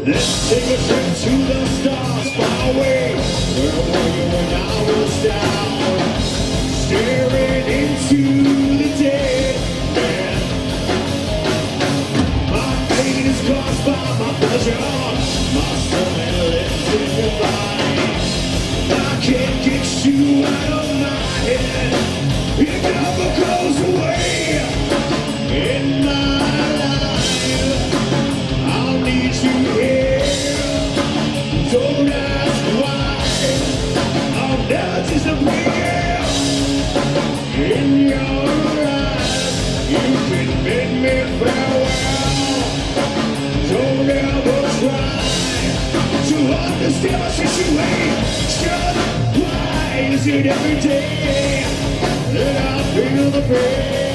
Let's take a trip to the stars far away. Where were you when I was down? Staring into the day. Man, my pain is caused by my pleasure. My stomach lives in your body. I can't get you out of my head. It never goes away. In my life, I'll need you here. Don't ask why. I'll never disappear. In your eyes, you can bid me farewell. Don't ever try to understand my situation. Why is it every day that I feel the pain?